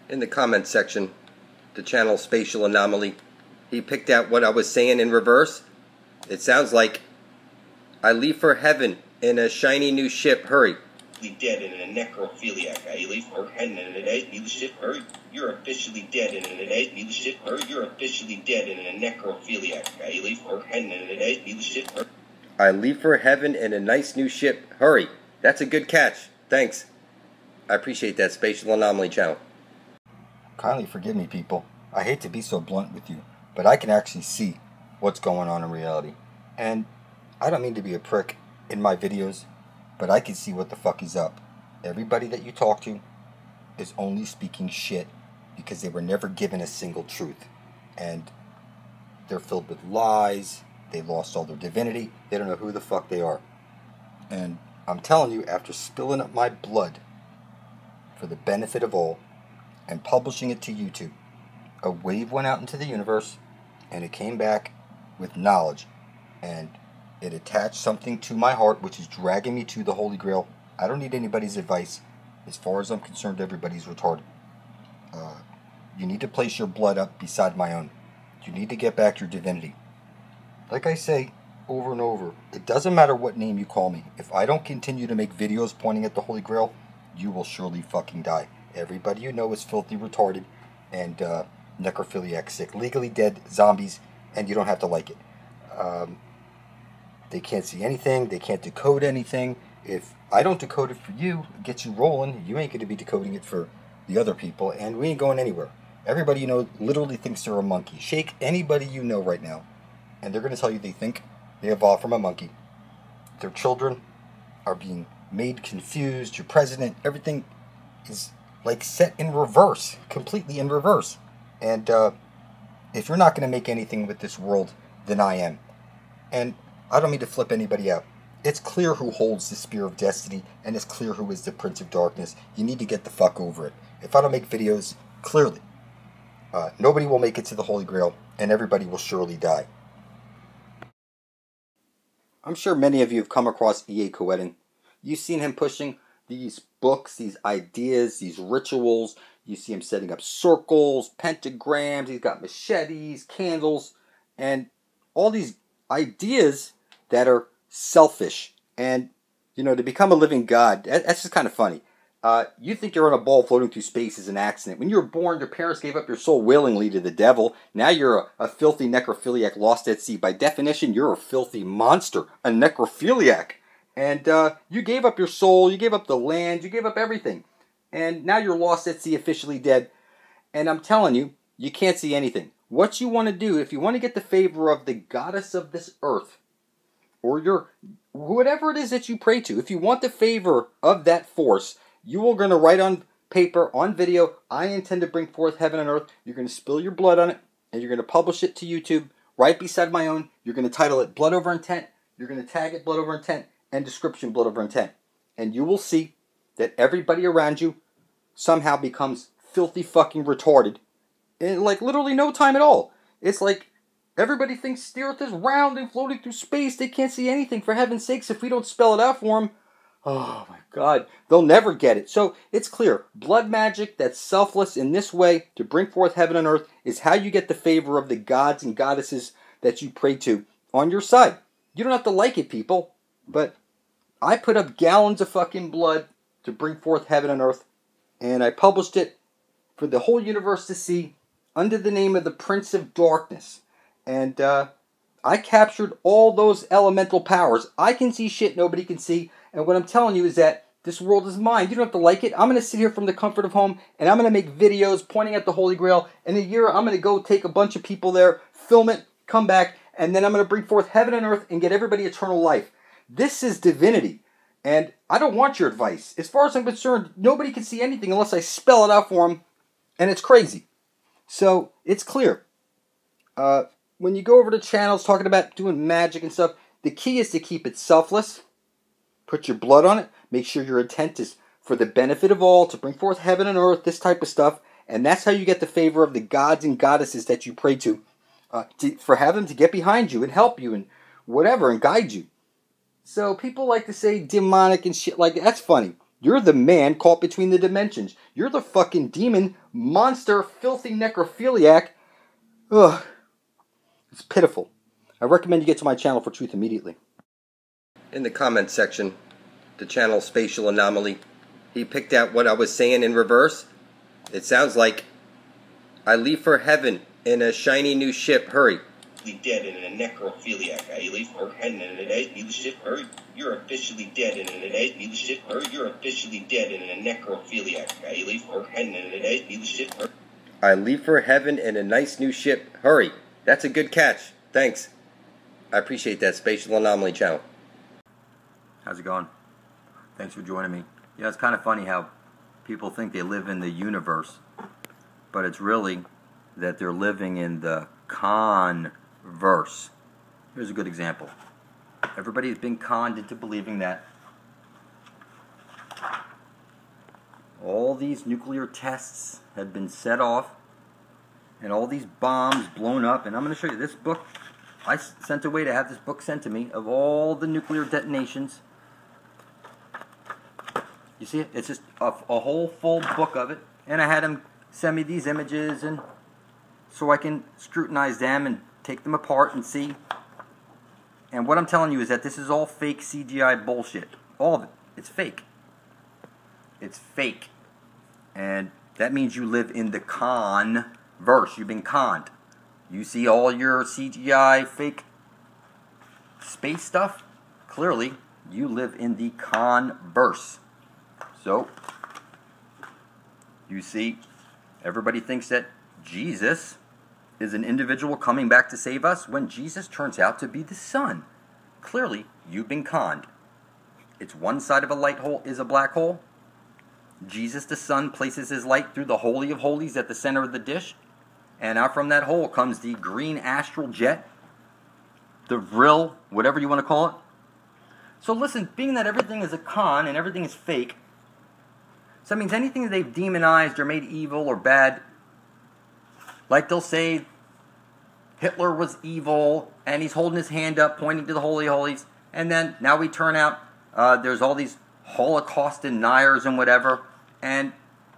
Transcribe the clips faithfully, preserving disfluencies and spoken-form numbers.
in the comment section, the channel Spatial Anomaly, he picked out what I was saying in reverse. It sounds like, I leave for heaven in a shiny new ship, hurry. Dead in a necrophiliac. I leave for heaven in a new ship, hurry. You're officially dead in a new ship, hurry. You're officially dead in a necrophiliac. I leave for heaven in a new ship, hurry. I leave for heaven in a nice new ship, hurry. That's a good catch. Thanks. I appreciate that, Spatial Anomaly channel. Kindly forgive me, people. I hate to be so blunt with you, but I can actually see what's going on in reality. And I don't mean to be a prick in my videos, but I can see what the fuck is up. Everybody that you talk to is only speaking shit because they were never given a single truth. And they're filled with lies. They lost all their divinity. They don't know who the fuck they are. And I'm telling you, after spilling up my blood for the benefit of all and publishing it to YouTube, a wave went out into the universe and it came back with knowledge, and it attached something to my heart which is dragging me to the Holy Grail. I don't need anybody's advice. As far as I'm concerned, everybody's retarded. Uh, you need to place your blood up beside my own. You need to get back your divinity. Like I say over and over, it doesn't matter what name you call me. If I don't continue to make videos pointing at the Holy Grail, you will surely fucking die. Everybody you know is filthy retarded and uh, necrophiliac sick, legally dead zombies, and you don't have to like it. Um, they can't see anything. They can't decode anything. If I don't decode it for you, get you rolling, you ain't going to be decoding it for the other people, and we ain't going anywhere. Everybody you know literally thinks they're a monkey. Shake anybody you know right now, and they're going to tell you they think they evolved from a monkey. Their children are being made confused. Your president, everything is like set in reverse, completely in reverse. And uh, if you're not going to make anything with this world, then I am. And I don't mean to flip anybody out. It's clear who holds the Spear of Destiny, and it's clear who is the Prince of Darkness. You need to get the fuck over it. If I don't make videos, clearly, uh, nobody will make it to the Holy Grail, and everybody will surely die. I'm sure many of you have come across E A Coedin. You've seen him pushing these books, these ideas, these rituals. You see him setting up circles, pentagrams. He's got machetes, candles, and all these ideas that are selfish. And, you know, to become a living god, that's just kind of funny. Uh, you think you're on a ball floating through space is an accident. When you were born, your parents gave up your soul willingly to the devil. Now you're a, a filthy necrophiliac lost at sea. By definition, you're a filthy monster, a necrophiliac. And uh, you gave up your soul, you gave up the land, you gave up everything. And now you're lost at sea, officially dead. And I'm telling you, you can't see anything. What you want to do, if you want to get the favor of the goddess of this earth, or your whatever it is that you pray to, if you want the favor of that force, you are going to write on paper, on video, I intend to bring forth heaven and earth. You're going to spill your blood on it, and you're going to publish it to YouTube right beside my own. You're going to title it Blood Over Intent. You're going to tag it Blood Over Intent and description Blood Over Intent. And you will see that everybody around you somehow becomes filthy fucking retarded in like literally no time at all. It's like everybody thinks the earth is round and floating through space. They can't see anything. For heaven's sakes, if we don't spell it out for them, oh my God, they'll never get it. So it's clear. Blood magic that's selfless in this way to bring forth heaven and earth is how you get the favor of the gods and goddesses that you pray to on your side. You don't have to like it, people. But I put up gallons of fucking blood to bring forth heaven and earth. And I published it for the whole universe to see under the name of the Prince of Darkness. And uh, I captured all those elemental powers. I can see shit nobody can see. And what I'm telling you is that this world is mine. You don't have to like it. I'm going to sit here from the comfort of home, and I'm going to make videos pointing at the Holy Grail. In a year, I'm going to go take a bunch of people there, film it, come back, and then I'm going to bring forth heaven and earth and get everybody eternal life. This is divinity. And I don't want your advice. As far as I'm concerned, nobody can see anything unless I spell it out for them. And it's crazy. So, it's clear. Uh, when you go over to channels talking about doing magic and stuff, the key is to keep it selfless. Put your blood on it. Make sure your intent is for the benefit of all, to bring forth heaven and earth, this type of stuff. And that's how you get the favor of the gods and goddesses that you pray to. Uh, to for have them to get behind you and help you and whatever and guide you. So people like to say demonic and shit like that. That's funny. You're the man caught between the dimensions. You're the fucking demon, monster, filthy necrophiliac. Ugh. It's pitiful. I recommend you get to my channel for truth immediately. In the comment section, the channel Spatial Anomaly, he picked out what I was saying in reverse. It sounds like, I leave for heaven in a shiny new ship, hurry. Dead in a necrophiliac. I leave for heaven in a ship, hurry. You're officially dead in a ship, hurry. You're officially dead in a necrophiliac. I leave for heaven in a ship, hurry. I leave for heaven in a nice new ship, hurry. That's a good catch. Thanks. I appreciate that, Spatial Anomaly channel. How's it going? Thanks for joining me. Yeah, it's kind of funny how people think they live in the universe, but it's really that they're living in the converse. Here's a good example. Everybody's been conned into believing that all these nuclear tests have been set off and all these bombs blown up. And I'm going to show you this book. I sent away to have this book sent to me of all the nuclear detonations. You see it? It's just a, a whole full book of it. And I had him send me these images and so I can scrutinize them and take them apart and see. And what I'm telling you is that this is all fake C G I bullshit. All of it. It's fake. It's fake. And that means you live in the con-verse. You've been conned. You see all your C G I fake space stuff? Clearly, you live in the converse. So, you see, everybody thinks that Jesus is an individual coming back to save us when Jesus turns out to be the Son. Clearly, you've been conned. It's one side of a light hole is a black hole. Jesus the Son places his light through the Holy of Holies at the center of the dish. And out from that hole comes the green astral jet. The vril, whatever you want to call it. So listen, being that everything is a con and everything is fake, so that means anything that they've demonized or made evil or bad, like they'll say Hitler was evil and he's holding his hand up pointing to the Holy of Holies, and then now we turn out uh, there's all these Holocaust deniers and whatever, and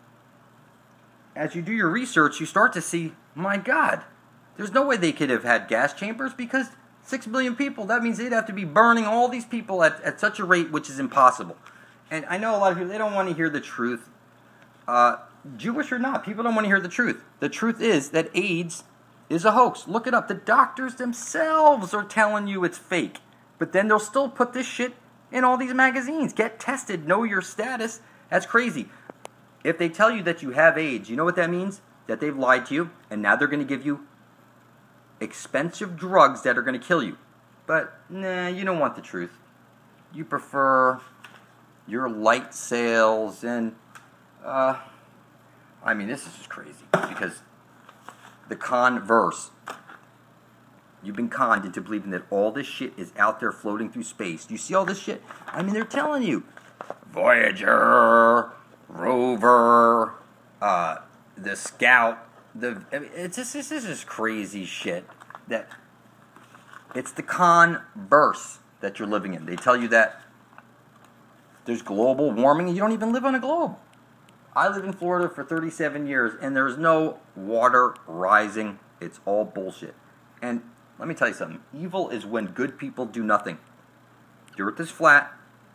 as you do your research you start to see, my God, there's no way they could have had gas chambers because six billion people, that means they'd have to be burning all these people at, at such a rate which is impossible. And I know a lot of people, they don't want to hear the truth. Uh, Jewish or not, people don't want to hear the truth. The truth is that AIDS is a hoax. Look it up. The doctors themselves are telling you it's fake. But then they'll still put this shit in all these magazines. Get tested. Know your status. That's crazy. If they tell you that you have AIDS, you know what that means? That they've lied to you, and now they're going to give you expensive drugs that are going to kill you. But, nah, you don't want the truth. You prefer your light sales and, uh, I mean, this is just crazy because the converse, you've been conned into believing that all this shit is out there floating through space. Do you see all this shit? I mean, they're telling you, Voyager, Rover, uh, the Scout, the, I mean, it's just, this is just crazy shit that it's the converse that you're living in. They tell you that there's global warming and you don't even live on a globe. I live in Florida for thirty-seven years and there's no water rising. It's all bullshit. And let me tell you something. Evil is when good people do nothing. The earth is flat.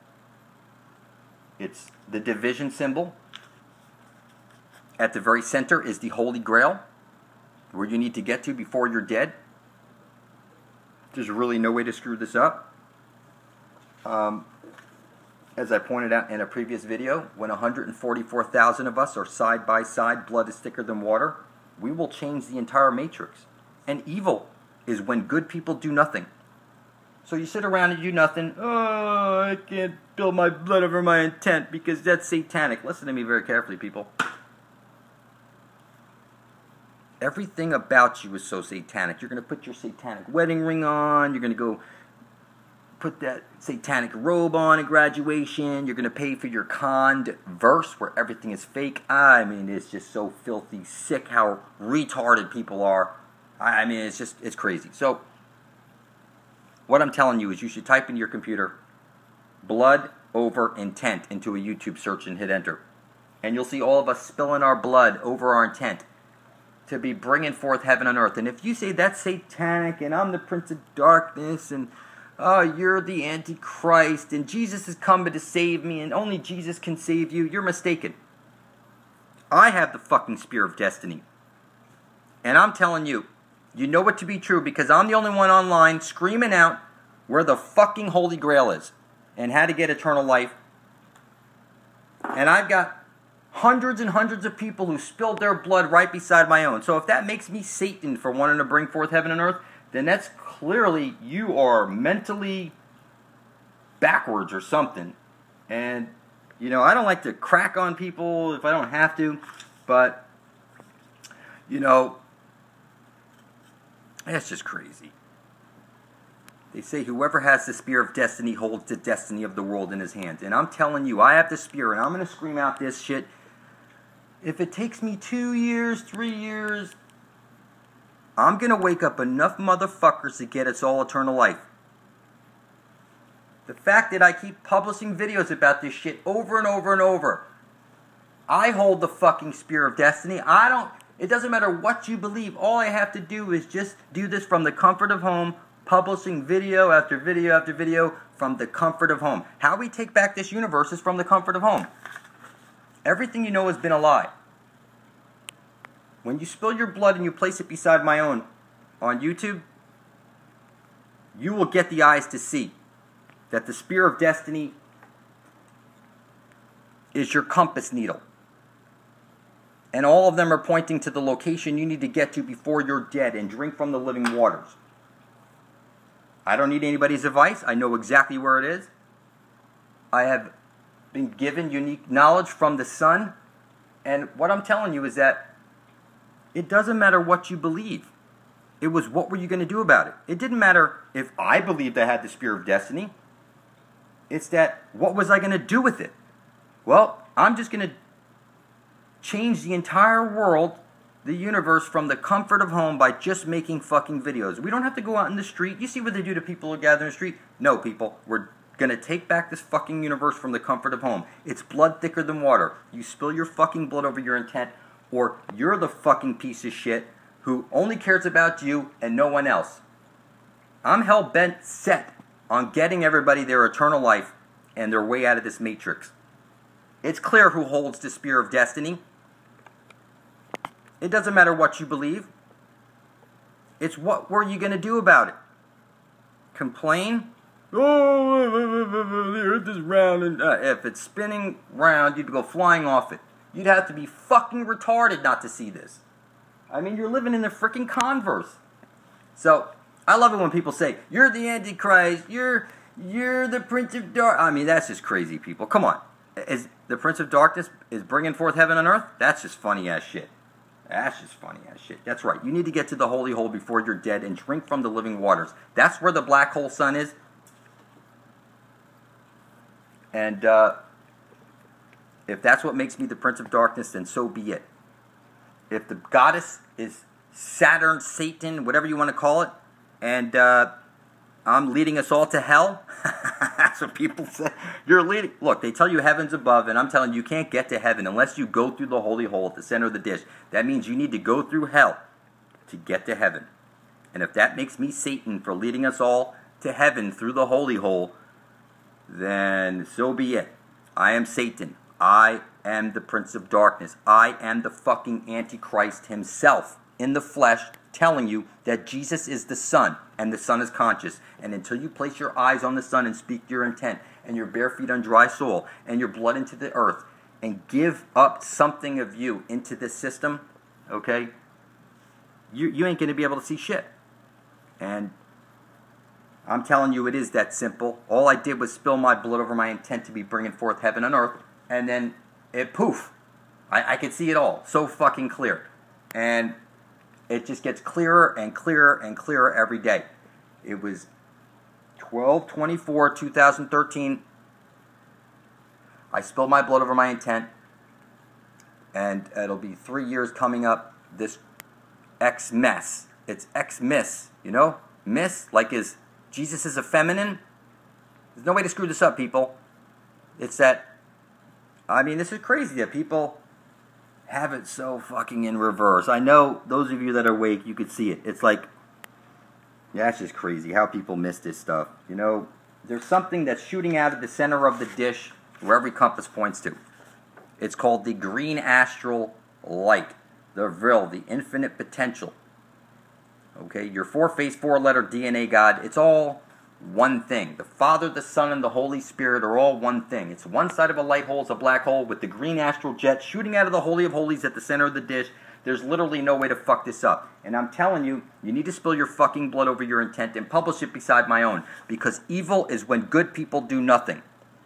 It's the division symbol. At the very center is the Holy Grail, where you need to get to before you're dead. There's really no way to screw this up. Um, as I pointed out in a previous video, when one hundred forty-four thousand of us are side by side, blood is thicker than water, we will change the entire matrix. And evil is when good people do nothing. So you sit around and do nothing. Oh, I can't spill my blood over my intent because that's satanic. Listen to me very carefully, people. Everything about you is so satanic. You're going to put your satanic wedding ring on. You're going to go put that satanic robe on at graduation. You're going to pay for your conned verse where everything is fake. I mean, it's just so filthy, sick how retarded people are. I mean, it's just, it's crazy. So, what I'm telling you is you should type in your computer blood over intent into a YouTube search and hit enter. And you'll see all of us spilling our blood over our intent to be bringing forth heaven on earth. And if you say that's satanic and I'm the prince of darkness and oh, you're the Antichrist and Jesus is coming to save me and only Jesus can save you, you're mistaken. I have the fucking spear of destiny. And I'm telling you, you know it to be true because I'm the only one online screaming out where the fucking Holy Grail is and how to get eternal life. And I've got hundreds and hundreds of people who spilled their blood right beside my own. So if that makes me Satan for wanting to bring forth heaven and earth, then that's clearly you are mentally backwards or something. And, you know, I don't like to crack on people if I don't have to, but, you know, that's just crazy. They say whoever has the spear of destiny holds the destiny of the world in his hands. And I'm telling you, I have the spear, and I'm going to scream out this shit. If it takes me two years, three years, I'm going to wake up enough motherfuckers to get us all eternal life. The fact that I keep publishing videos about this shit over and over and over. I hold the fucking spear of destiny. I don't, it doesn't matter what you believe. All I have to do is just do this from the comfort of home, publishing video after video after video from the comfort of home. How we take back this universe is from the comfort of home. Everything you know has been a lie. When you spill your blood and you place it beside my own on YouTube, you will get the eyes to see that the spear of destiny is your compass needle. And all of them are pointing to the location you need to get to before you're dead and drink from the living waters. I don't need anybody's advice. I know exactly where it is. I have been given unique knowledge from the Son. And what I'm telling you is that it doesn't matter what you believe. It was what were you going to do about it. It didn't matter if I believed I had the spear of destiny. It's that what was I going to do with it? Well, I'm just going to change the entire world, the universe, from the comfort of home by just making fucking videos. We don't have to go out in the street. You see what they do to people who gather in the street? No, people. We're going to take back this fucking universe from the comfort of home. It's blood thicker than water. You spill your fucking blood over your intent, or you're the fucking piece of shit who only cares about you and no one else. I'm hell-bent set on getting everybody their eternal life and their way out of this matrix. It's clear who holds the spear of destiny. It doesn't matter what you believe. It's what were you going to do about it? Complain? Oh, the earth is round. And uh, if it's spinning round, you'd go flying off it. You'd have to be fucking retarded not to see this. I mean, you're living in the freaking converse. So, I love it when people say, you're the Antichrist, you're, you're the Prince of Darkness. I mean, that's just crazy, people. Come on. Is the Prince of Darkness is bringing forth heaven on earth? That's just funny ass shit. That's just funny ass shit. That's right. You need to get to the holy hole before you're dead and drink from the living waters. That's where the black hole sun is. And uh, if that's what makes me the Prince of Darkness, then so be it. If the goddess is Saturn, Satan, whatever you want to call it, and uh, I'm leading us all to hell, that's what people say. You're leading. Look, they tell you heaven's above, and I'm telling you, you can't get to heaven unless you go through the holy hole at the center of the dish. That means you need to go through hell to get to heaven. And if that makes me Satan for leading us all to heaven through the holy hole, then so be it. I am Satan. I am the Prince of Darkness. I am the fucking Antichrist himself in the flesh, telling you that Jesus is the Son and the Son is conscious. And until you place your eyes on the Son and speak your intent and your bare feet on dry soil and your blood into the earth and give up something of you into this system, okay, you, you ain't going to be able to see shit. And I'm telling you, it is that simple. All I did was spill my blood over my intent to be bringing forth heaven and earth, and then it poof. I, I could see it all so fucking clear. And it just gets clearer and clearer and clearer every day. It was twelve twenty-four two thousand thirteen. I spilled my blood over my intent, and it'll be three years coming up. This X-mess. It's X-miss, you know? Miss, like is Jesus is a feminine. There's no way to screw this up, people. It's that, I mean, this is crazy that people have it so fucking in reverse. I know those of you that are awake, you could see it. It's like, yeah, it's just crazy how people miss this stuff. You know, there's something that's shooting out of the center of the dish where every compass points to. It's called the green astral light, the Vril, the infinite potential. Okay, your four-face, four-letter D N A God, it's all one thing. The Father, the Son, and the Holy Spirit are all one thing. It's one side of a light hole is a black hole with the green astral jet shooting out of the Holy of Holies at the center of the dish. There's literally no way to fuck this up. And I'm telling you, you need to spill your fucking blood over your intent and publish it beside my own. Because evil is when good people do nothing.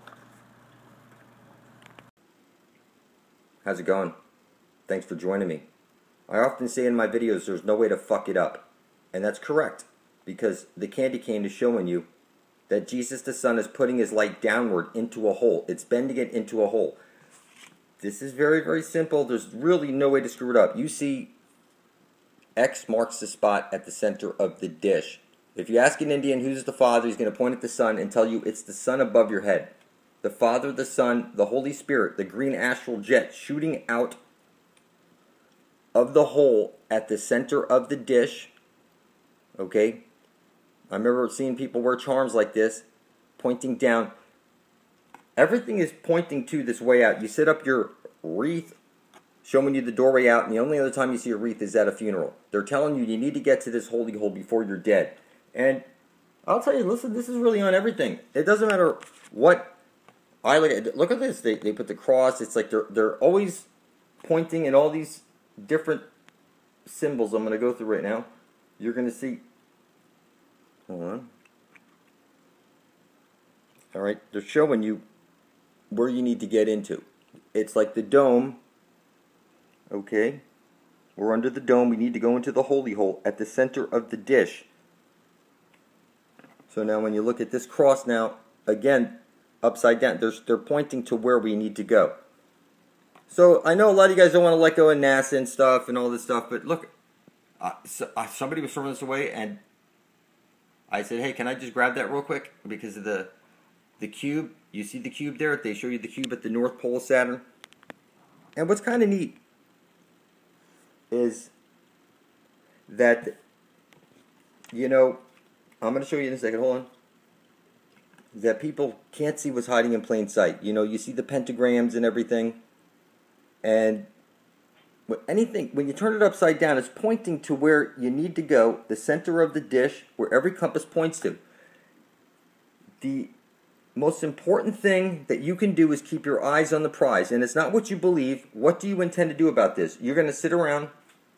How's it going? Thanks for joining me. I often say in my videos there's no way to fuck it up. And that's correct. Because the candy cane is showing you that Jesus the Son is putting his light downward into a hole. It's bending it into a hole. This is very, very simple. There's really no way to screw it up. You see, X marks the spot at the center of the dish. If you ask an Indian who's the Father, he's going to point at the Son and tell you it's the Son above your head. The Father, the Son, the Holy Spirit, the green astral jet shooting out of the hole at the center of the dish. Okay? I remember seeing people wear charms like this, pointing down. Everything is pointing to this way out. You set up your wreath, showing you the doorway out, and the only other time you see a wreath is at a funeral. They're telling you you need to get to this holy hole before you're dead. And I'll tell you, listen, this is really on everything. It doesn't matter what I look at. Look at this. They, they put the cross. It's like they're, they're always pointing at all these different symbols I'm going to go through right now. You're going to see. Hold on. All right. They're showing you where you need to get into. It's like the dome. Okay. We're under the dome. We need to go into the holy hole at the center of the dish. So now when you look at this cross now, again, upside down, they're, they're pointing to where we need to go. So I know a lot of you guys don't want to let go of NASA and stuff and all this stuff, but look, uh, so, uh, somebody was throwing this away, and I said, hey, can I just grab that real quick? Because of the, the cube. You see the cube there? They show you the cube at the North Pole of Saturn. And what's kind of neat is that, you know, I'm going to show you in a second. Hold on. That people can't see what's hiding in plain sight. You know, you see the pentagrams and everything. And anything, when you turn it upside down, it's pointing to where you need to go, the center of the dish, where every compass points to. The most important thing that you can do is keep your eyes on the prize. And it's not what you believe. What do you intend to do about this? You're going to sit around,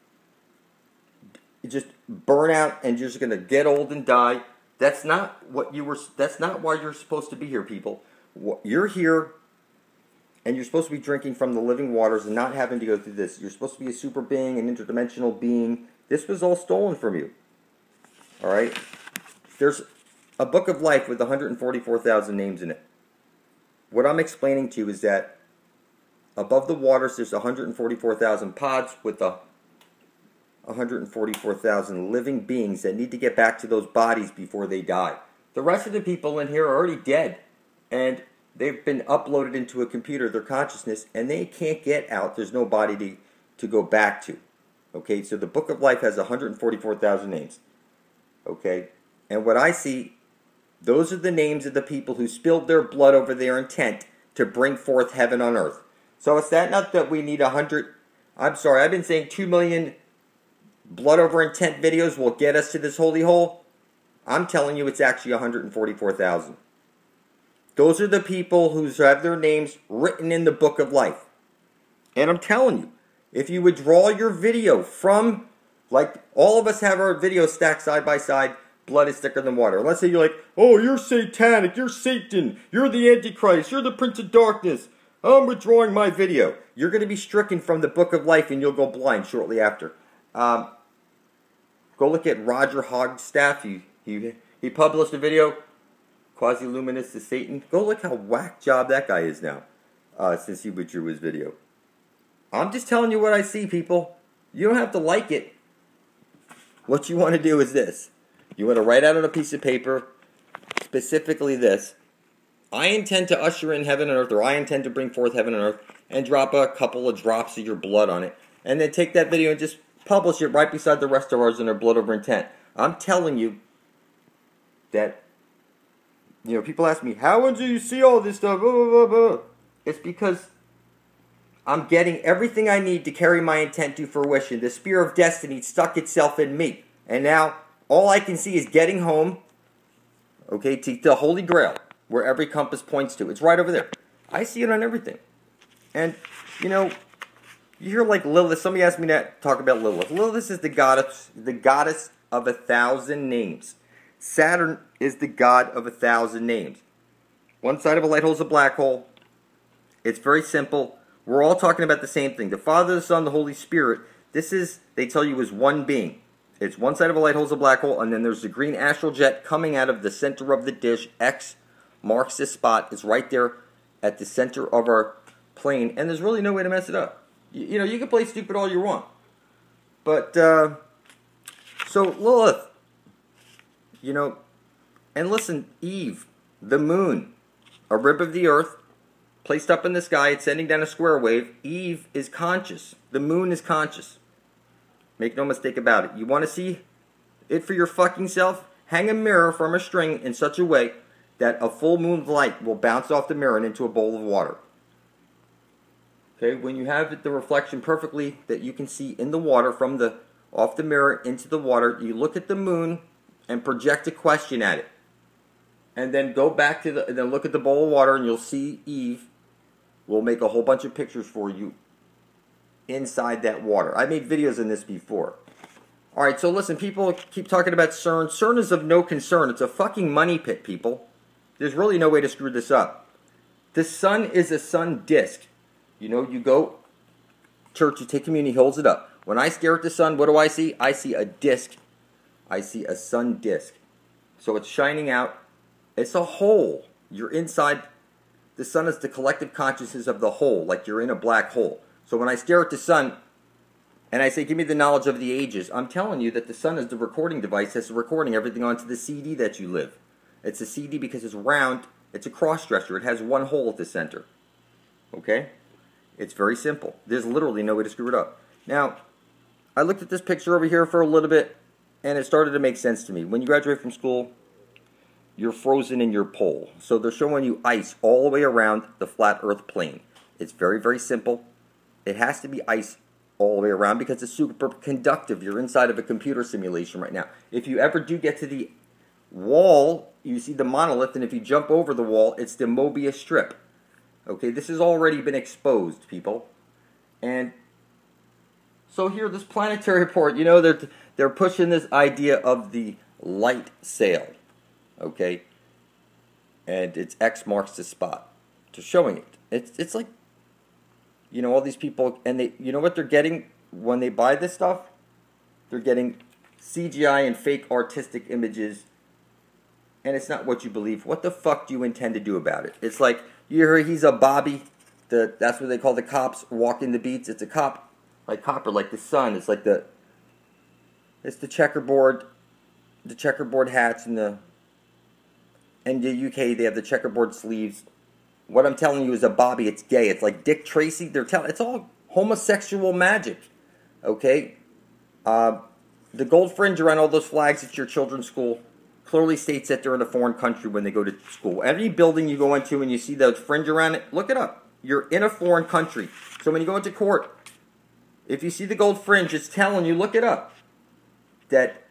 just burn out, and you're just going to get old and die. That's not what you were. That's not why you're supposed to be here, people. You're here, and you're supposed to be drinking from the living waters and not having to go through this. You're supposed to be a super being, an interdimensional being. This was all stolen from you. All right? There's a book of life with one hundred forty-four thousand names in it. What I'm explaining to you is that above the waters, there's one hundred forty-four thousand pods with the one hundred forty-four thousand living beings that need to get back to those bodies before they die. The rest of the people in here are already dead, and they've been uploaded into a computer, their consciousness, and they can't get out. There's no body to, to go back to. Okay, so the Book of Life has one hundred forty-four thousand names. Okay, and what I see, those are the names of the people who spilled their blood over their intent to bring forth heaven on earth. So it's that not that we need one hundred, I'm sorry, I've been saying two million blood over intent videos will get us to this holy hole. I'm telling you it's actually one hundred forty-four thousand. Those are the people who have their names written in the Book of Life. And I'm telling you, if you would draw your video from, like all of us have our videos stacked side by side, blood is thicker than water. Let's say you're like, oh, you're satanic, you're Satan, you're the Antichrist, you're the Prince of Darkness. I'm withdrawing my video. You're going to be stricken from the Book of Life and you'll go blind shortly after. Um, go look at Roger Hogstaff. He, he, he published a video, Quasi-Luminous to Satan. Go look how whack job that guy is now, uh, since he withdrew his video. I'm just telling you what I see, people. You don't have to like it. What you want to do is this. You want to write out on a piece of paper, specifically this. I intend to usher in heaven and earth, or I intend to bring forth heaven and earth, and drop a couple of drops of your blood on it, and then take that video and just publish it right beside the rest of ours in our blood over intent. I'm telling you that, you know, people ask me, how do you see all this stuff? Blah, blah, blah, blah. It's because I'm getting everything I need to carry my intent to fruition. The spear of destiny stuck itself in me. And now, all I can see is getting home, okay, to the Holy Grail, where every compass points to. It's right over there. I see it on everything. And, you know, you hear like Lilith. Somebody asked me to talk about Lilith. Lilith is the goddess, the goddess of a thousand names. Saturn is the god of a thousand names. One side of a light hole is a black hole. It's very simple. We're all talking about the same thing. The Father, the Son, the Holy Spirit. This is, they tell you, is one being. It's one side of a light hole is a black hole, and then there's the green astral jet coming out of the center of the dish. X marks this spot. It's right there at the center of our plane, and there's really no way to mess it up. You, you know, you can play stupid all you want. But, uh, so Lilith, you know, and listen, Eve, the moon, a rib of the earth, placed up in the sky, it's sending down a square wave. Eve is conscious. The moon is conscious. Make no mistake about it. You want to see it for your fucking self? Hang a mirror from a string in such a way that a full moon light will bounce off the mirror and into a bowl of water. Okay, when you have it, the reflection perfectly that you can see in the water from the off the mirror into the water, you look at the moon and project a question at it. And then go back to the, and then look at the bowl of water and you'll see Eve. We'll make a whole bunch of pictures for you inside that water. I made videos on this before. Alright, so listen, people keep talking about CERN. CERN is of no concern. It's a fucking money pit, people. There's really no way to screw this up. The sun is a sun disk. You know, you go church, you take communion, he holds it up. When I stare at the sun, what do I see? I see a disk. I see a sun disk. So it's shining out. It's a hole. You're inside. The sun is the collective consciousness of the whole, like you're in a black hole. So when I stare at the sun and I say, give me the knowledge of the ages, I'm telling you that the sun is the recording device that's recording everything onto the C D that you live. It's a C D because it's round. It's a cross-dresser. It has one hole at the center. Okay? It's very simple. There's literally no way to screw it up. Now, I looked at this picture over here for a little bit, and it started to make sense to me. When you graduate from school, you're frozen in your pole. So they're showing you ice all the way around the flat earth plane. It's very, very simple. It has to be ice all the way around because it's super conductive. You're inside of a computer simulation right now. If you ever do get to the wall, you see the monolith, and if you jump over the wall, it's the Mobius strip. Okay, this has already been exposed, people. And so here, this planetary report, you know, they're, they're pushing this idea of the light sail. Okay, and it's X marks the spot. To showing it. It's it's like, you know, all these people, and they, you know what they're getting when they buy this stuff? They're getting C G I and fake artistic images, and it's not what you believe. What the fuck do you intend to do about it? It's like, you hear he's a Bobby, the that's what they call the cops walking the beats. It's a cop, like copper, like the sun. It's like the, it's the checkerboard, the checkerboard hats and the, in the U K, they have the checkerboard sleeves. What I'm telling you is a Bobby. It's gay. It's like Dick Tracy. They're telling. It's all homosexual magic. Okay? Uh, the gold fringe around all those flags at your children's school clearly states that they're in a foreign country when they go to school. Every building you go into and you see that fringe around it, look it up. You're in a foreign country. So when you go into court, if you see the gold fringe, it's telling you, look it up, that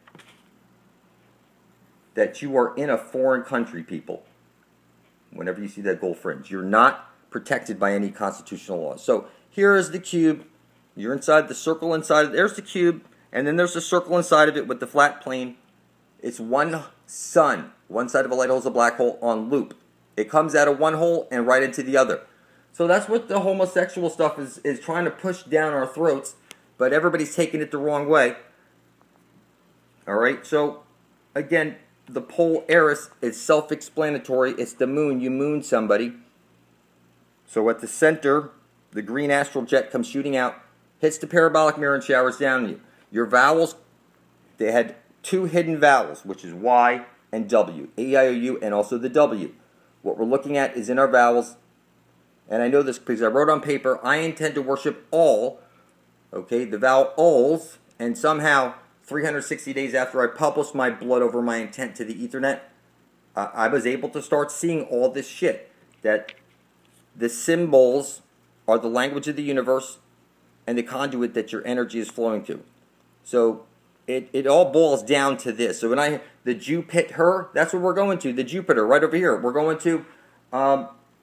that you are in a foreign country, people. Whenever you see that gold fringe, you're not protected by any constitutional laws. So here is the cube. You're inside the circle inside of, there's the cube, and then there's the circle inside of it with the flat plane. It's one sun. One side of a light hole is a black hole on loop. It comes out of one hole and right into the other. So that's what the homosexual stuff is, is trying to push down our throats, but everybody's taking it the wrong way. Alright, so again, the pole Eris is self-explanatory. It's the moon. You moon somebody. So at the center, the green astral jet comes shooting out, hits the parabolic mirror and showers down on you. Your vowels, they had two hidden vowels, which is Y and W. A, I, O, U, and also the W. What we're looking at is in our vowels. And I know this because I wrote on paper, I intend to worship all, okay, the vowel alls, and somehow three hundred sixty days after I published my blood over my intent to the Ethernet, uh, I was able to start seeing all this shit. That the symbols are the language of the universe and the conduit that your energy is flowing to. So it, it all boils down to this. So when I, the Jupiter, that's what we're going to, the Jupiter, right over here. We're going to um,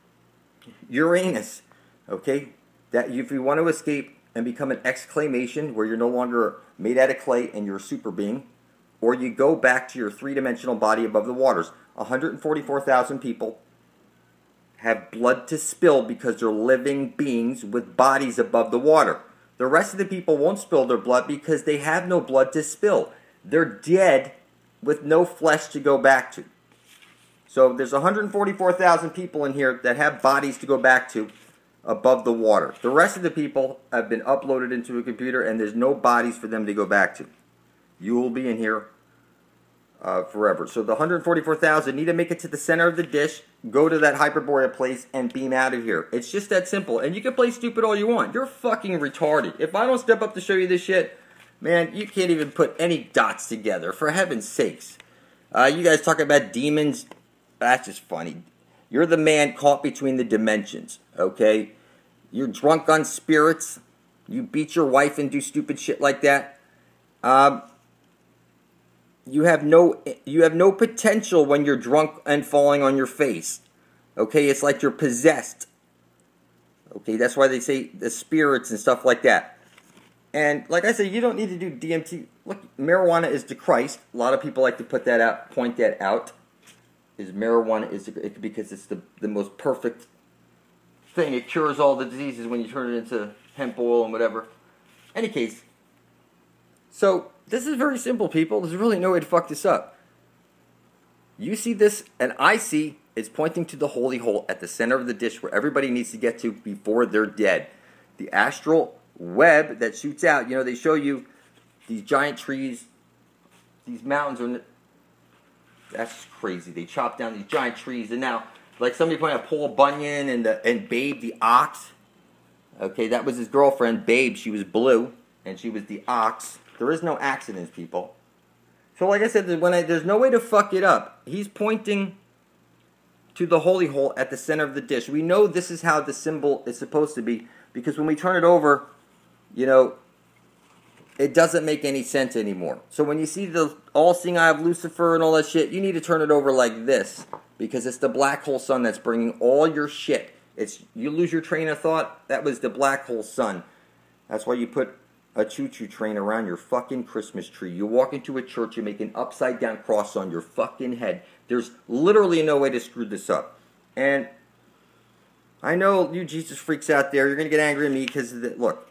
Uranus, okay? That if you want to escape and become an exclamation where you're no longer made out of clay and you're a super being, or you go back to your three-dimensional body above the waters. one hundred forty-four thousand people have blood to spill because they're living beings with bodies above the water. The rest of the people won't spill their blood because they have no blood to spill. They're dead with no flesh to go back to. So there's one hundred forty-four thousand people in here that have bodies to go back to above the water. The rest of the people have been uploaded into a computer and there's no bodies for them to go back to. You will be in here uh, forever. So the one hundred forty-four thousand need to make it to the center of the dish, go to that Hyperborea place, and beam out of here. It's just that simple. And you can play stupid all you want. You're fucking retarded. If I don't step up to show you this shit, man, you can't even put any dots together, for heaven's sakes. Uh, you guys talk about demons. That's just funny. You're the man caught between the dimensions, okay? You're drunk on spirits. You beat your wife and do stupid shit like that. Um, you have no you have no potential when you're drunk and falling on your face. Okay, it's like you're possessed. Okay, that's why they say the spirits and stuff like that. And like I said, you don't need to do D M T. Look, marijuana is the Christ. A lot of people like to put that out, point that out. Is marijuana is the, it, because it's the the most perfect thing. It cures all the diseases when you turn it into hemp oil and whatever. Any case, so this is very simple, people. There's really no way to fuck this up. You see this, and I see it's pointing to the holy hole at the center of the dish where everybody needs to get to before they're dead. The astral web that shoots out. You know, they show you these giant trees, these mountains are. That's crazy. They chop down these giant trees, and now, like somebody pointed out, Paul Bunyan and the, and Babe the ox. Okay, that was his girlfriend, Babe. She was blue, and she was the ox. There is no accidents, people. So, like I said, when I, there's no way to fuck it up. He's pointing to the holy hole at the center of the dish. We know this is how the symbol is supposed to be, because when we turn it over, you know, it doesn't make any sense anymore. So when you see the all-seeing eye of Lucifer and all that shit, you need to turn it over like this, because it's the black hole sun that's bringing all your shit. It's you lose your train of thought. That was the black hole sun. That's why you put a choo-choo train around your fucking Christmas tree. You walk into a church, you make an upside-down cross on your fucking head. There's literally no way to screw this up. And I know you Jesus freaks out there, you're going to get angry at me because, look,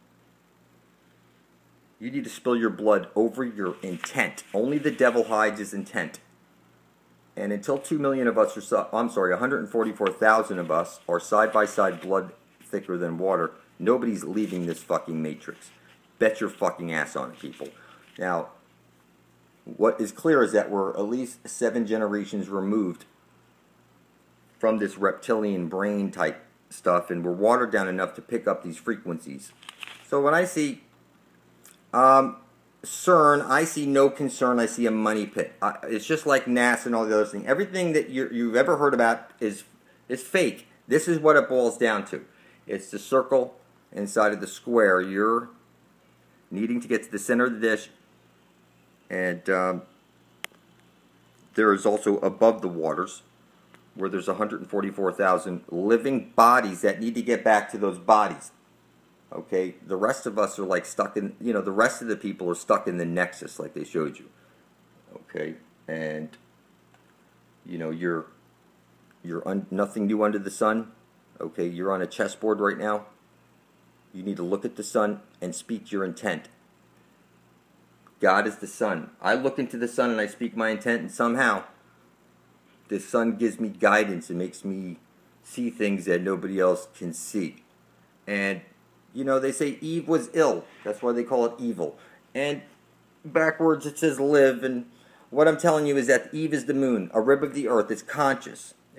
you need to spill your blood over your intent. Only the devil hides his intent. And until two million of us are, I'm sorry, one hundred forty-four thousand of us are side-by-side blood thicker than water, nobody's leaving this fucking matrix. Bet your fucking ass on it, people. Now, what is clear is that we're at least seven generations removed from this reptilian brain type stuff, and we're watered down enough to pick up these frequencies. So when I see um, CERN, I see no concern. I see a money pit. I, it's just like NASA and all the other things. Everything that you, you've ever heard about is is fake. This is what it boils down to. It's the circle inside of the square. You're needing to get to the center of the dish, and um, there is also above the waters, where there's one hundred forty-four thousand living bodies that need to get back to those bodies. Okay, the rest of us are like stuck in, you know, the rest of the people are stuck in the nexus like they showed you. Okay, and, you know, you're, you're un, nothing new under the sun. Okay, you're on a chessboard right now. You need to look at the sun and speak your intent. God is the sun. I look into the sun and I speak my intent, and somehow the sun gives me guidance and makes me see things that nobody else can see. And, you know, they say Eve was ill. That's why they call it evil. And backwards it says live. And what I'm telling you is that Eve is the moon, a rib of the earth. It's conscious.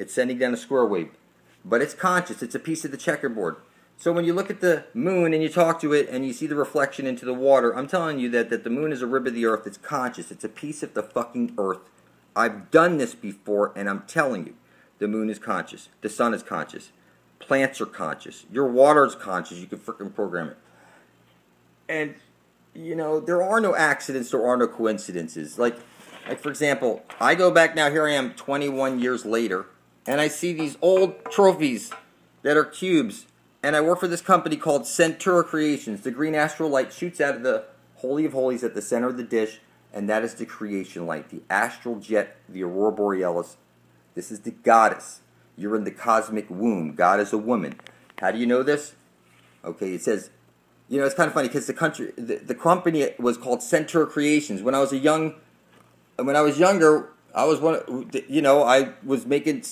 It's sending down a square wave. But it's conscious. It's a piece of the checkerboard. So when you look at the moon and you talk to it and you see the reflection into the water, I'm telling you that, that the moon is a rib of the earth. It's conscious. It's a piece of the fucking earth. I've done this before, and I'm telling you, the moon is conscious. The sun is conscious. Plants are conscious. Your water is conscious. You can freaking program it. And, you know, there are no accidents. There are no coincidences. Like, like for example, I go back now. Here I am twenty-one years later, and I see these old trophies that are cubes. And I work for this company called Centura Creations. The green astral light shoots out of the Holy of Holies at the center of the dish, and that is the creation light, the astral jet, the aurora borealis. This is the goddess. You're in the cosmic womb. God is a woman. How do you know this? Okay, it says, you know, it's kind of funny because the country, the, the company was called Centura Creations. When I was a young, when I was younger, I was one, you know, I was making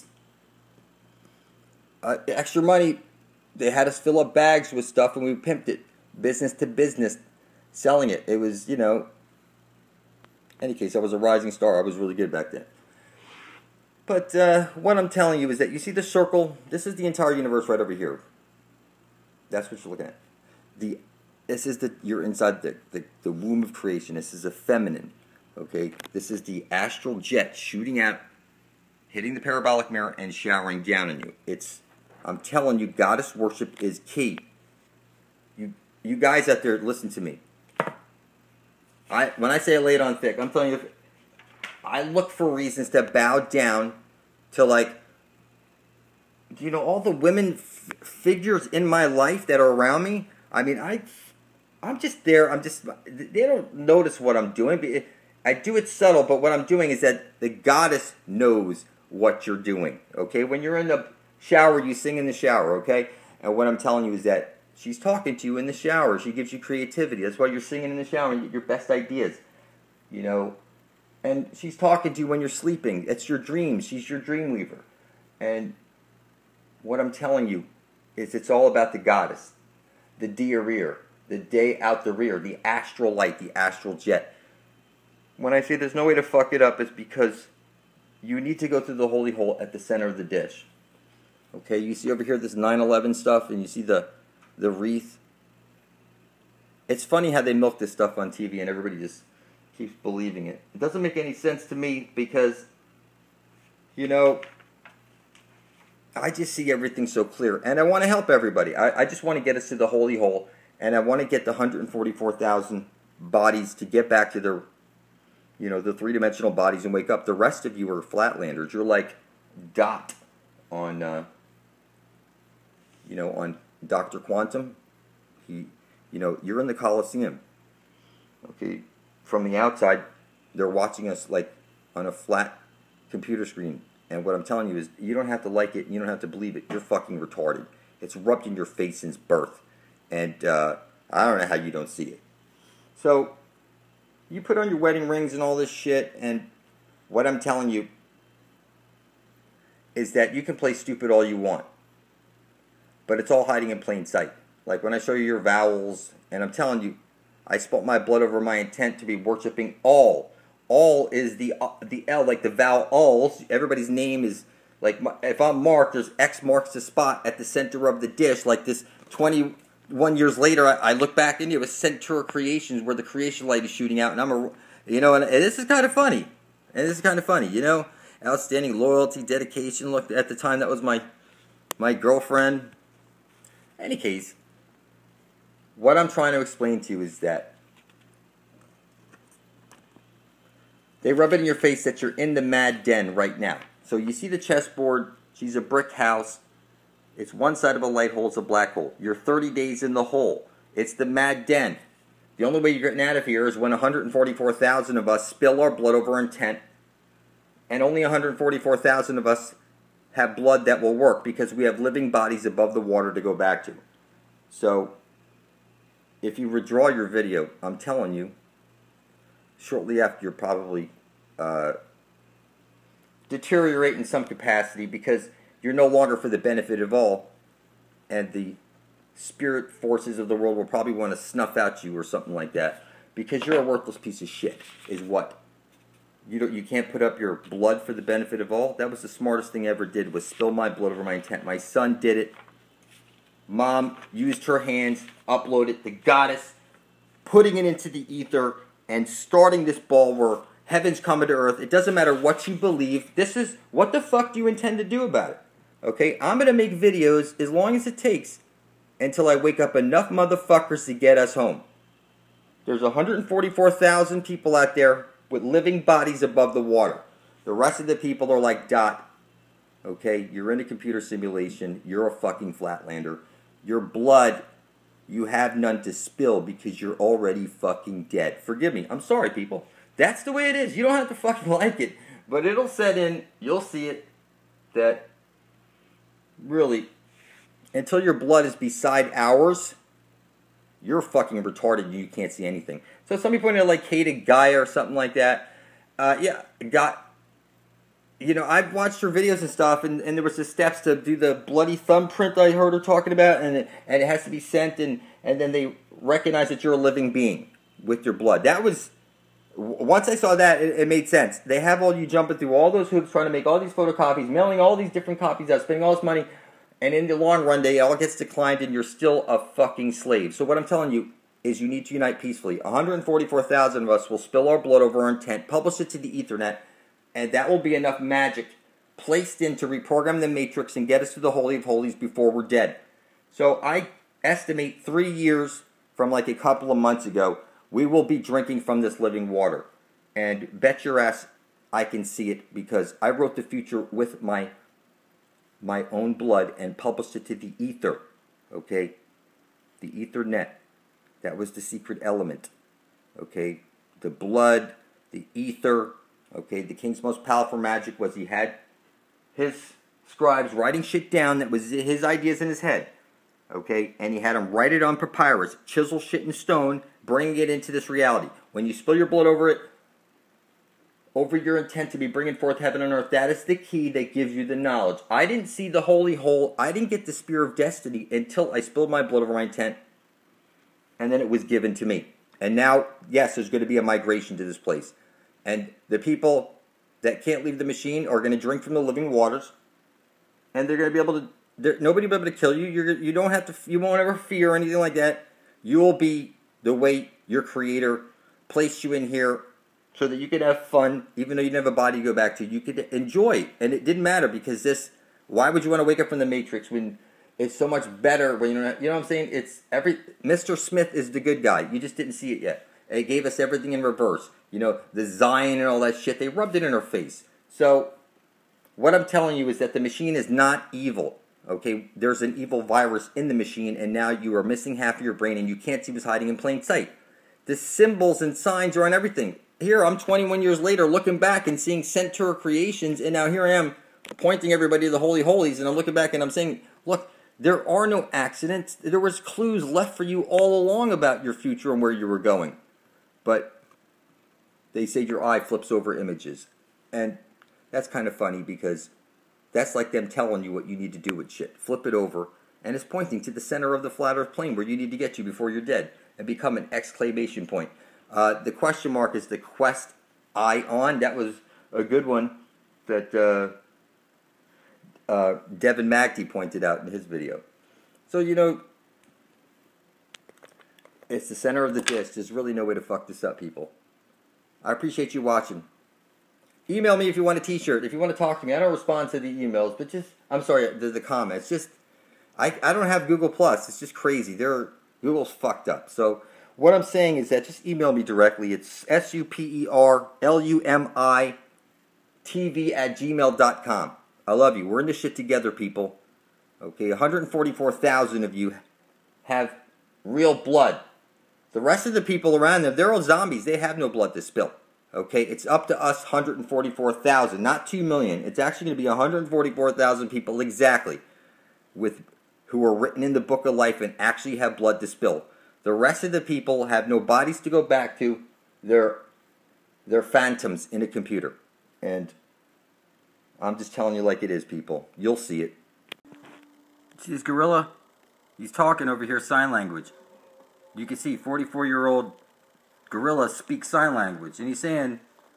uh, extra money. They had us fill up bags with stuff, and we pimped it, business to business, selling it. It was, you know, in any case, I was a rising star. I was really good back then. But uh, what I'm telling you is that you see the circle. This is the entire universe right over here. That's what you're looking at. The this is the you're inside the, the the womb of creation. This is a feminine. Okay, this is the astral jet shooting out, hitting the parabolic mirror and showering down on you. It's I'm telling you, goddess worship is key. You you guys out there, listen to me. I when I say I lay it on thick, I'm telling you, I look for reasons to bow down to, like, you know, all the women f figures in my life that are around me. I mean, I I'm just there. I'm just they don't notice what I'm doing. I do it subtle, but what I'm doing is that the goddess knows what you're doing. Okay, when you're in the shower, you sing in the shower, okay? And what I'm telling you is that she's talking to you in the shower. She gives you creativity. That's why you're singing in the shower and you get your best ideas, you know? And she's talking to you when you're sleeping. It's your dreams. She's your dream weaver. And what I'm telling you is it's all about the goddess, the dia rear, the day out the rear, the astral light, the astral jet. When I say there's no way to fuck it up, it's because you need to go through the holy hole at the center of the dish. Okay, you see over here this nine eleven stuff, and you see the the wreath. It's funny how they milk this stuff on T V, and everybody just keeps believing it. It doesn't make any sense to me because, you know, I just see everything so clear, and I want to help everybody. I, I just want to get us to the holy hole, and I want to get the one hundred forty-four thousand bodies to get back to their, you know, the three-dimensional bodies and wake up. The rest of you are flatlanders. You're like Dot on, uh, you know, on Doctor Quantum. He, you know, you're in the Coliseum. Okay, from the outside, they're watching us like on a flat computer screen. And what I'm telling you is, you don't have to like it, you don't have to believe it. You're fucking retarded. It's rubbed in your face since birth. And uh, I don't know how you don't see it. So, you put on your wedding rings and all this shit, and what I'm telling you is that you can play stupid all you want. But it's all hiding in plain sight. Like when I show you your vowels, and I'm telling you, I spilt my blood over my intent to be worshiping all. All is the uh, the L, like the vowel alls. Everybody's name is, like, if I'm Mark, there's X marks the spot at the center of the dish. Like this twenty-one years later, I, I look back into it was Centura Creations, where the creation light is shooting out, and I'm a, you know, and, and this is kind of funny. And this is kind of funny, you know. Outstanding loyalty, dedication. Look, at the time, that was my my girlfriend. In any case, what I'm trying to explain to you is that they rub it in your face that you're in the mad den right now. So you see the chessboard. She's a brick house. It's one side of a light hole. It's a black hole. You're thirty days in the hole. It's the mad den. The only way you're getting out of here is when one hundred forty-four thousand of us spill our blood over intent, and only one hundred forty-four thousand of us have blood that will work because we have living bodies above the water to go back to. So, if you withdraw your video, I'm telling you, shortly after you're probably uh, deteriorate in some capacity because you're no longer for the benefit of all, and the spirit forces of the world will probably want to snuff out you or something like that because you're a worthless piece of shit, is what you don't, you can't put up your blood for the benefit of all. That was the smartest thing I ever did, was spill my blood over my intent. My son did it. Mom used her hands, uploaded the goddess, putting it into the ether, and starting this ball where heaven's coming to earth. It doesn't matter what you believe. This is, what the fuck do you intend to do about it? Okay, I'm going to make videos as long as it takes until I wake up enough motherfuckers to get us home. There's one hundred forty-four thousand people out there with living bodies above the water. The rest of the people are like Dot. Okay, you're in a computer simulation. You're a fucking flatlander. Your blood, you have none to spill because you're already fucking dead. Forgive me. I'm sorry, people. That's the way it is. You don't have to fucking like it. But it'll set in. You'll see it. That really, until your blood is beside ours, you're fucking retarded and you can't see anything. So somebody pointed out like Kata Gaia or something like that. Uh, yeah, got, you know, I've watched her videos and stuff, and, and there was the steps to do the bloody thumbprint I heard her talking about, and it, and it has to be sent, and, and then they recognize that you're a living being with your blood. That was, once I saw that, it, it made sense. They have all you jumping through all those hoops, trying to make all these photocopies, mailing all these different copies out, spending all this money, and in the long run, they all gets declined, and you're still a fucking slave. So what I'm telling you is you need to unite peacefully. one hundred forty-four thousand of us will spill our blood over our intent, publish it to the Ethernet, and that will be enough magic placed in to reprogram the matrix and get us to the Holy of Holies before we're dead. So I estimate three years from like a couple of months ago, we will be drinking from this living water. And bet your ass I can see it, because I wrote the future with my my own blood and published it to the ether. Okay? The Ethernet. That was the secret element. Okay? The blood, the ether. Okay? The king's most powerful magic was he had his scribes writing shit down that was his ideas in his head. Okay? And he had them write it on papyrus, chisel shit in stone, bringing it into this reality. When you spill your blood over it, over your intent to be bringing forth heaven and earth, that is the key that gives you the knowledge. I didn't see the holy hole. I didn't get the spear of destiny until I spilled my blood over my intent, and then it was given to me. And now, yes, there's going to be a migration to this place. And the people that can't leave the machine are going to drink from the living waters, and they're going to be able to, nobody will be able to kill you. You're, you don't have to, you won't ever fear or anything like that. You will be the way your creator placed you in here, so that you could have fun, even though you didn't have a body to go back to. You could enjoy, and it didn't matter, because this, why would you want to wake up from the Matrix when it's so much better, when you know, you know what I'm saying? It's every, Mister Smith is the good guy. You just didn't see it yet. It gave us everything in reverse. You know, the Zion and all that shit, they rubbed it in our face. So, what I'm telling you is that the machine is not evil. Okay, there's an evil virus in the machine, and now you are missing half of your brain, and you can't see what's hiding in plain sight. The symbols and signs are on everything. Here, I'm twenty-one years later looking back and seeing Centaur creations, and now here I am pointing everybody to the Holy Holies, and I'm looking back and I'm saying, look, there are no accidents. There was clues left for you all along about your future and where you were going. But they say your eye flips over images. And that's kind of funny, because that's like them telling you what you need to do with shit. Flip it over, and it's pointing to the center of the flat earth plane where you need to get to before you're dead and become an exclamation point. Uh, the question mark is the Quest Ion. That was a good one that uh, uh, Devin Magdy pointed out in his video. So, you know, it's the center of the disc. There's really no way to fuck this up, people. I appreciate you watching. Email me if you want a t-shirt. If you want to talk to me, I don't respond to the emails, but just, I'm sorry, the, the comments. Just, I, I don't have Google Plus. It's just crazy. They're, Google's fucked up. So, what I'm saying is that just email me directly. It's S U P E R L U M I T V at gmail dot com. I love you. We're in this shit together, people. Okay, one hundred forty-four thousand of you have real blood. The rest of the people around them, they're all zombies. They have no blood to spill. Okay, it's up to us one hundred forty-four thousand, not two million. It's actually going to be one hundred forty-four thousand people exactly with who are written in the book of life and actually have blood to spill. The rest of the people have no bodies to go back to. They're, they're phantoms in a computer. And I'm just telling you like it is, people. You'll see it. See this gorilla? He's talking over here sign language. You can see forty-four-year-old gorilla speaks sign language. And he's saying,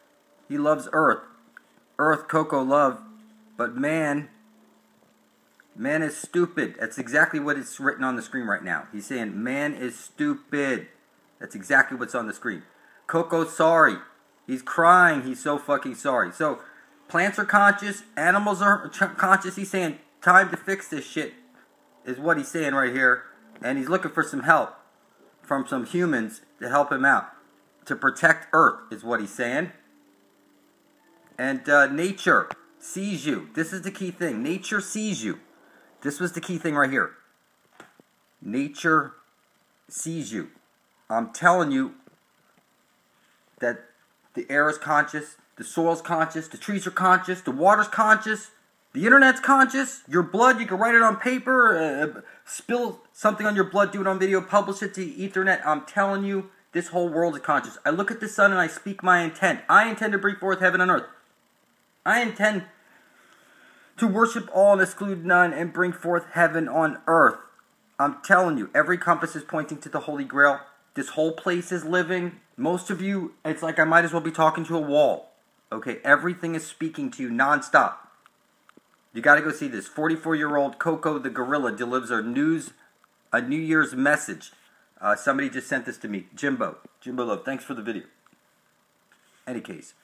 He loves Earth. Earth, Coco, love. But man, man is stupid. That's exactly what it's written on the screen right now. He's saying, man is stupid. That's exactly what's on the screen. Coco's sorry. He's crying. He's so fucking sorry. So, plants are conscious. Animals are conscious. He's saying, time to fix this shit, is what he's saying right here. And he's looking for some help from some humans to help him out. To protect Earth, is what he's saying. And uh, nature sees you. This is the key thing. Nature sees you. This was the key thing right here. Nature sees you. I'm telling you that the air is conscious, the soil's conscious, the trees are conscious, the water's conscious, the internet's conscious, your blood, you can write it on paper, uh, spill something on your blood, do it on video, publish it to Ethernet. I'm telling you, this whole world is conscious. I look at the sun and I speak my intent. I intend to bring forth heaven and earth. I intend to worship all and exclude none and bring forth heaven on earth. I'm telling you, every compass is pointing to the Holy Grail. This whole place is living. Most of you, it's like I might as well be talking to a wall. Okay, everything is speaking to you nonstop. You got to go see this. forty-four-year-old Coco the gorilla delivers a news, a New Year's message. Uh, somebody just sent this to me. Jimbo. Jimbo Love, thanks for the video. Any case.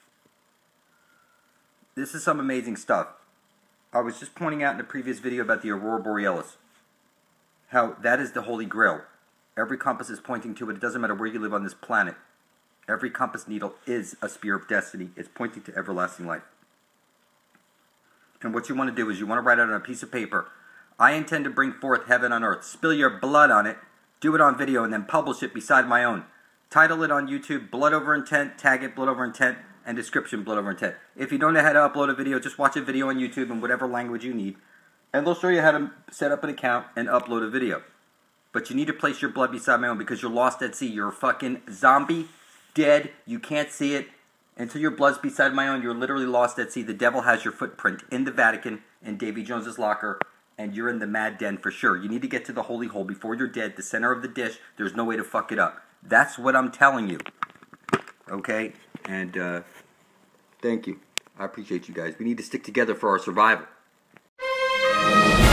This is some amazing stuff. I was just pointing out in the previous video about the Aurora Borealis. How that is the Holy Grail. Every compass is pointing to it. It doesn't matter where you live on this planet. Every compass needle is a spear of destiny. It's pointing to everlasting life. And what you want to do is you want to write out on a piece of paper, I intend to bring forth heaven on earth. Spill your blood on it. Do it on video and then publish it beside my own. Title it on YouTube, Blood Over Intent. Tag it, Blood Over Intent. And description, Blood Over Intent. If you don't know how to upload a video, just watch a video on YouTube in whatever language you need. And they'll show you how to set up an account and upload a video. But you need to place your blood beside my own because you're lost at sea. You're a fucking zombie, dead. You can't see it. Until your blood's beside my own, you're literally lost at sea. The devil has your footprint in the Vatican, in Davy Jones's locker, and you're in the mad den for sure. You need to get to the holy hole before you're dead, the center of the dish. There's no way to fuck it up. That's what I'm telling you. Okay? And, uh, thank you. I appreciate you guys. We need to stick together for our survival.